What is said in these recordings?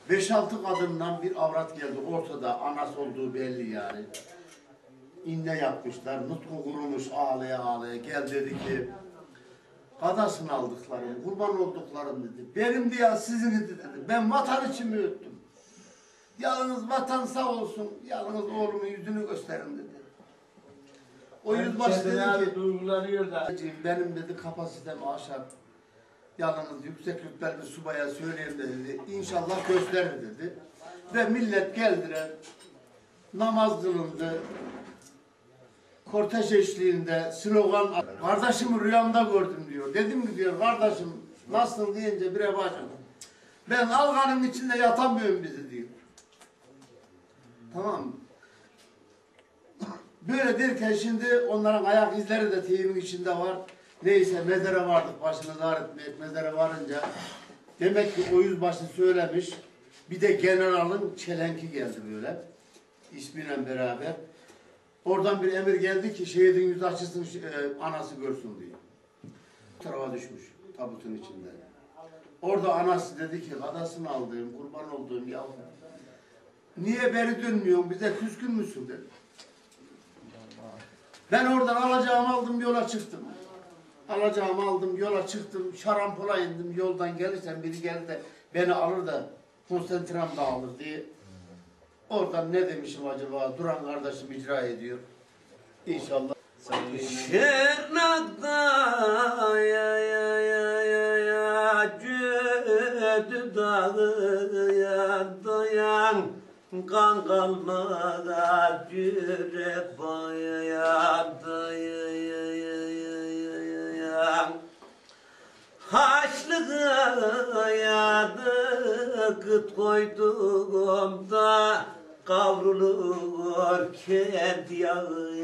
5-6 kadından bir avrat geldi ortada, anası olduğu belli yani. İnne yapmışlar, nutku kurumuş ağlaya ağlaya. Gel dedi ki, kadasını aldıklarım, kurban olduklarım dedi. Benim diye sizin dedi. Ben vatan için mi öttüm? Yalnız vatan sağ olsun, yalnız oğlumun yüzünü gösterin dedi. O yüzbaşı dedi ki, duygulanıyor da. benim dedi kapasitemi aşar. Yalnız yüksek rütbeli bir subaya söyleyeyim dedi. İnşallah gösterir dedi. Ve millet geldiler. Namaz kılındı. Kortej eşliğinde slogan, kardeşimi rüyamda gördüm diyor. Dedim ki diyor, kardeşim nasılsın deyince bire başladım. Ben alganın içinde yatamıyorum bizi diyor. Tamam mı? Böyle derken şimdi onların ayak izleri de teyimin içinde var. Neyse mezara vardık, başını dar etmek, mezara varınca demek ki o yüzbaşı söylemiş. Bir de generalın çelenki geldi böyle. İsmiyle beraber. Oradan bir emir geldi ki şehidin yüzü açılsın, anası görsün diye. Bu tarafa düşmüş tabutun içinde. Orada anası dedi ki, kadasını aldığım, kurban olduğum yavrum. Niye beri dönmüyorsun, bize küskün müsün dedi. Ben oradan alacağımı aldım, yola çıktım. Alacağımı aldım, yola çıktım, şarampola indim, yoldan gelirsen biri geldi de beni alır da konsantram dağılır diye. Oradan ne demişim acaba, duran kardeşim icra ediyor. İnşallah. Şırnak'ta ya cüdü dağı dayan kan kalmadan yürek bayan dayan haçlığı yadı kıt koyduğumda kavrulur kendi yağı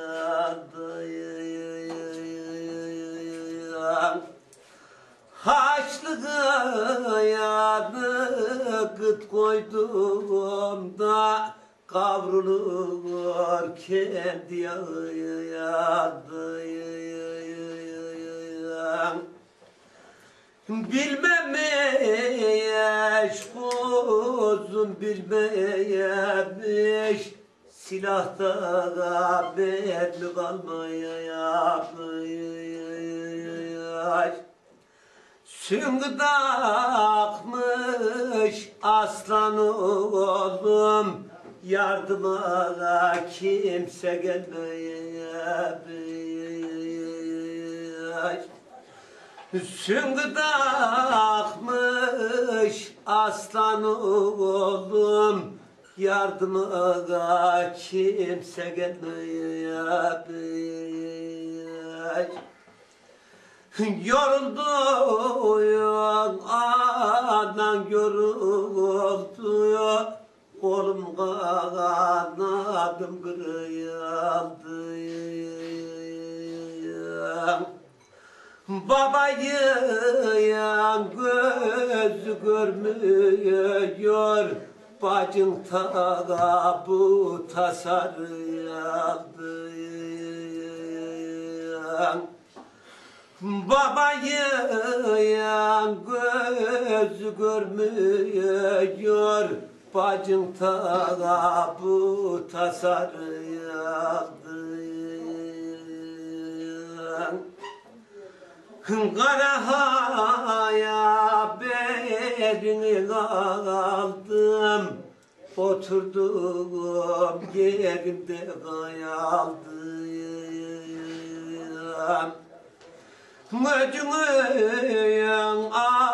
haçlığı yadı kıt koyduğumda kavrulur kendi yağı bilmemiş kuzum bilmemiş silahta belli kalmaya süngü takmış aslan oğlum yardıma kimse gelmeye süngü takmış aslan oğlum yardıma kimse gelmeye yoruldu anan yoruldu kolum kanadım kırıldı babayın gözü görmüyor bacın tabuta sarıldı babayın gözü görmüyor bacın tabuta sarıldı Karahaya belini aldım oturdum yerimde kayaldım Möcünü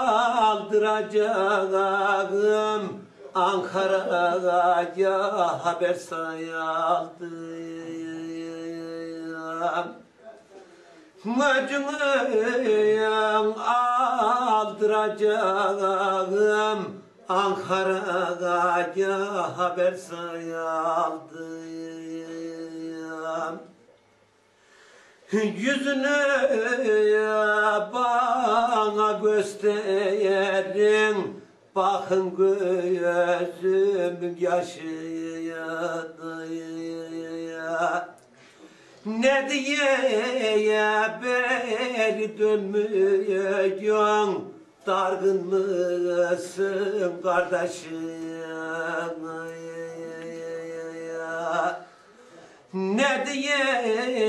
aldıracağım Ankara'ya haber sayaldım Möcünü aldıracağım Ankara'ya haber sayaldım Yüzünü bana gösterin bakın gözümün yaşı ne diye beri dönmüyorsun dargın mısın kardeşim? Ne diye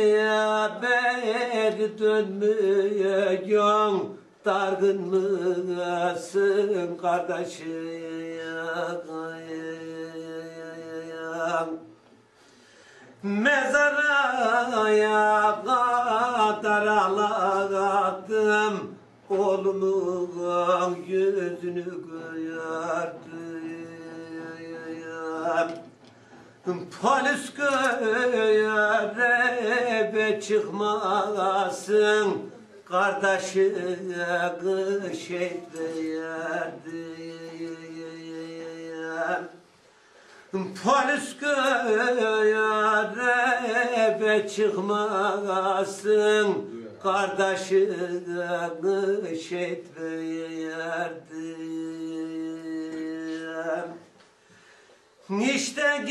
beri dönmüyorsun? Dargın mısın kardeşim? Mezaraya kadar ağladım, oğlumun yüzünü gördüm. Polis göreve çıkmasın, kardeşi kış etmeyerdim. Polis göreve çıkmasın, kardeşi kış etmeyerdim. İşte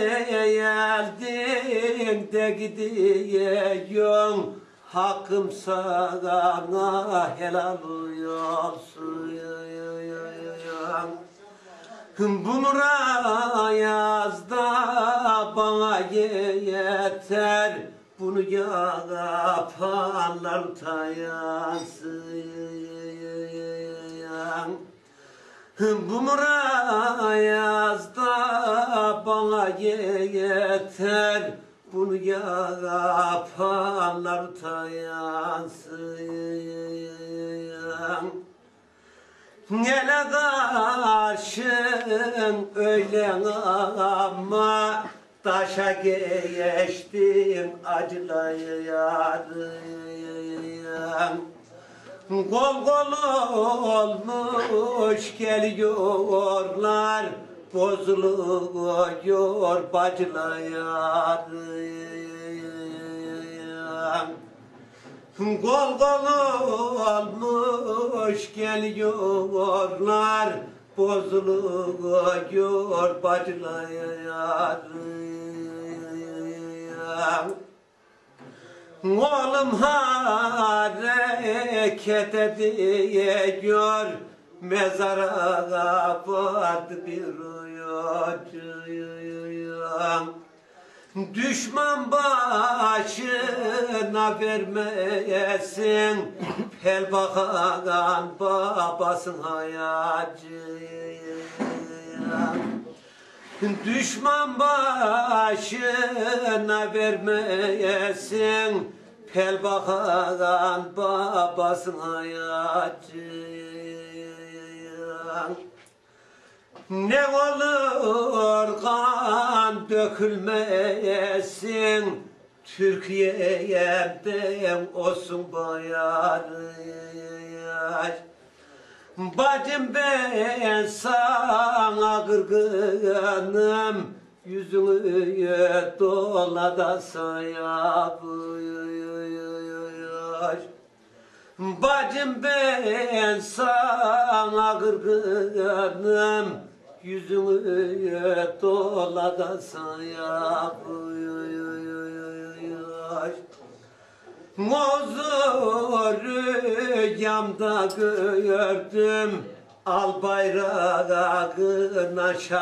geldin de gidiyorsun, hakkım sana helal olsun. Bunu yazda bana yeter, bunu yapanlar utayansın. Bu yazda bana yeter, bunu yapanlar utayansın. Ele karşın öyle ama taşa geçtim acılayan. Kol kol olmuş geliyorlar, bozuluyor bacılayan. Kol kol olmuş geliyorlar, bozuluyor bacılayan. Oğlum hareket ediyor, mezara vardı bir rüyacı. Düşman başına vermeyesin, el bakan babasın hayacı. Düşman başına vermeyesin, pel bakan babasın hayacı. Ne olur kan dökülmeyesin, Türkiye'den olsun bayarı. Bacım ben sana kırgınım, yüzünü dola da sayabıyor. Bacım ben sana kırgınım, yüzünü dola da sayabıyor. Mozu rüyamda gördüm, al bayrağın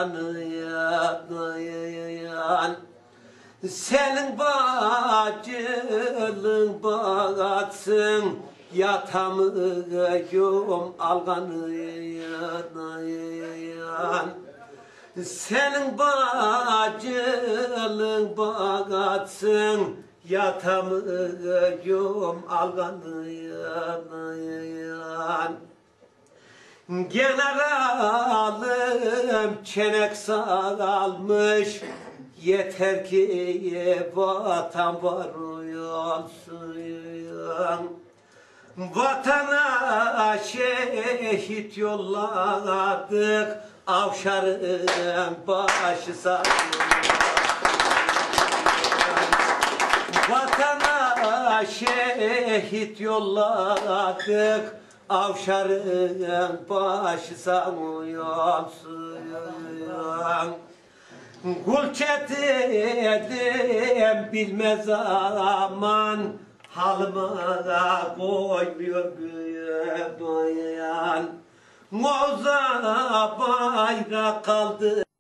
aşanıyan. Senin bacılın batsın, yatamıyorum alganıyan. Senin bacılın batsın, yatamıyorum alganıyan. Generalım çenek saralmış, yeter ki vatan var olsun. Vatana şehit yolladık, Avşar'ın başı sağ. Vatana şehit yolladık, Avşar'ın başı sanıyorsun. Kul çetedim bilmez aman, halıma koymuyor güven. Moza bayrak kaldı.